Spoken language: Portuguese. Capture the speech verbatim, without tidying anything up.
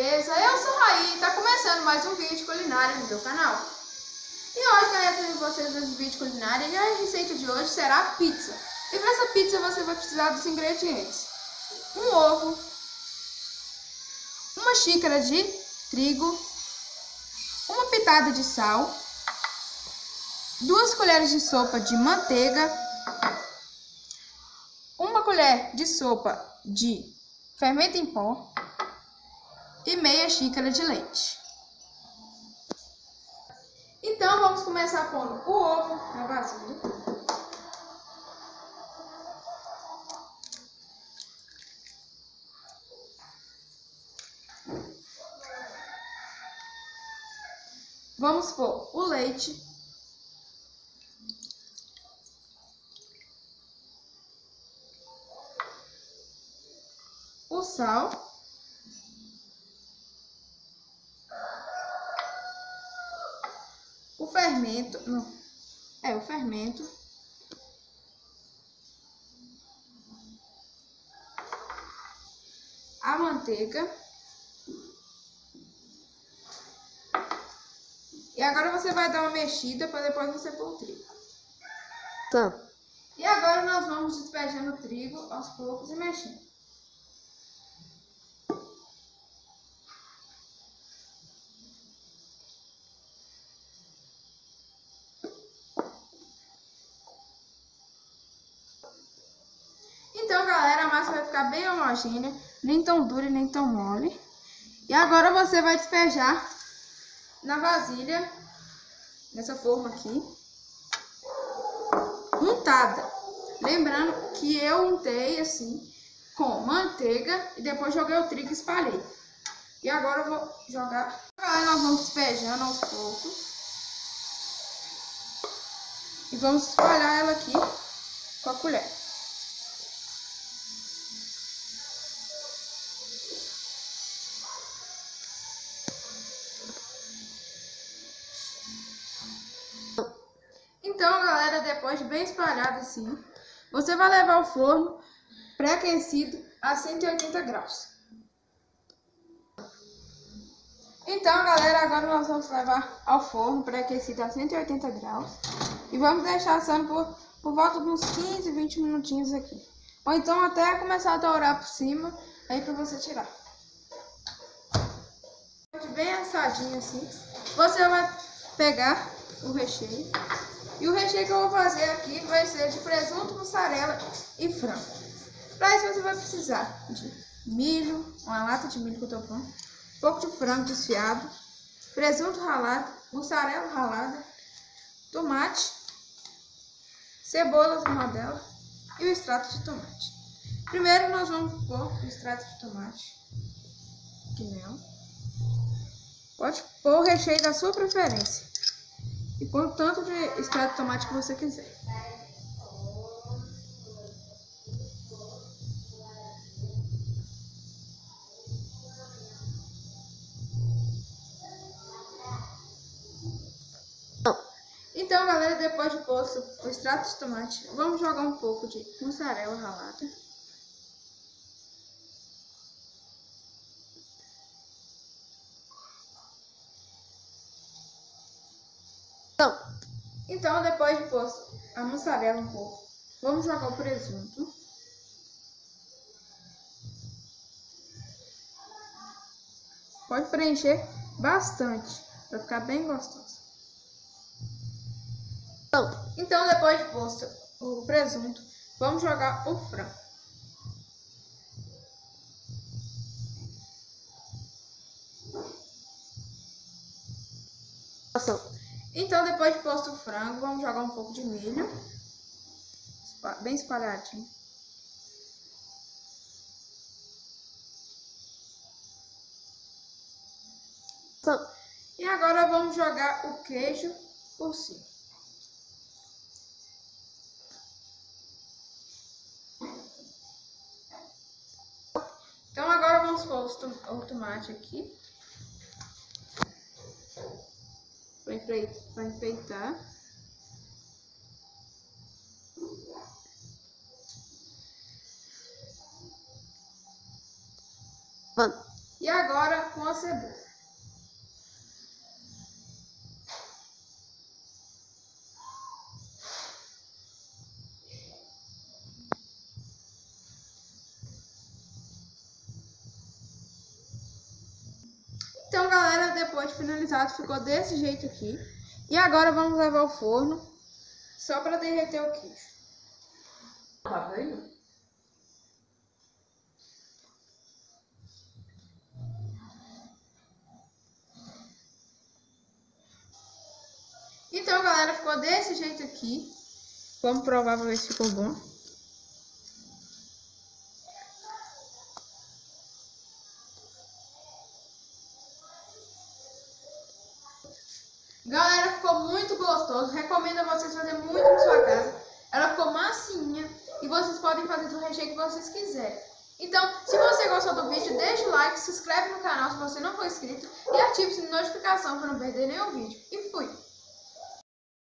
beleza? Eu sou Raí e tá começando mais um vídeo culinário no meu canal. E hoje eu quero trazer vocês nesse vídeo culinário e a receita de hoje será a pizza. E para essa pizza você vai precisar dos ingredientes: um ovo, uma xícara de trigo, uma pitada de sal, duas colheres de sopa de manteiga, uma colher de sopa de fermento em pó e meia xícara de leite. Então vamos começar pondo o ovo na vasilha. Vamos pôr o leite, o sal, o fermento, não, é o fermento, a manteiga. E agora você vai dar uma mexida para depois você pôr o trigo. Tá. E agora nós vamos despejando o trigo aos poucos e mexendo. Então, galera, a massa vai ficar bem homogênea, nem tão dura e nem tão mole. E agora você vai despejar na vasilha, nessa forma aqui, untada. Lembrando que eu untei assim, com manteiga, e depois joguei o trigo e espalhei. E agora eu vou jogar. Agora nós vamos despejando aos poucos. E vamos espalhar ela aqui com a colher. Então, galera, depois de bem espalhado assim, você vai levar ao forno pré-aquecido a cento e oitenta graus. Então, galera, agora nós vamos levar ao forno pré-aquecido a cento e oitenta graus e vamos deixar assando por, por volta de uns quinze, vinte minutinhos aqui. Ou então até começar a dourar por cima, aí para você tirar. Bem assadinho assim, você vai pegar o recheio. E o recheio que eu vou fazer aqui vai ser de presunto, mussarela e frango. Para isso você vai precisar de milho, uma lata de milho que eu tô pondo, um pouco de frango desfiado, presunto ralado, mussarela ralada, tomate, cebolas em rodela e o extrato de tomate. Primeiro nós vamos pôr o extrato de tomate, que mel. Pode pôr o recheio da sua preferência. E põe o tanto de extrato de tomate que você quiser. Então, galera, depois de posto o extrato de tomate, vamos jogar um pouco de mussarela ralada. Então, Então, depois de posto a mussarela um pouco, vamos jogar o presunto. Pode preencher bastante, para ficar bem gostoso. então, Então, depois de posto o presunto, vamos jogar o frango. Então, depois de posto o frango, vamos jogar um pouco de milho, bem espalhadinho. então. E agora vamos jogar o queijo por cima. Então, agora vamos pôr o tomate aqui, para enfeitar. Vamos. E agora com a cebola. Então, galera, depois de finalizado, ficou desse jeito aqui. E agora vamos levar ao forno, só para derreter o queijo. Tá vendo? Então, galera, ficou desse jeito aqui. Vamos provar para ver se ficou bom. Galera, ficou muito gostoso. Recomendo a vocês fazerem muito na sua casa. Ela ficou massinha e vocês podem fazer do recheio que vocês quiserem. Então, se você gostou do vídeo, deixa o like, se inscreve no canal se você não for inscrito e ative o sininho de notificação para não perder nenhum vídeo.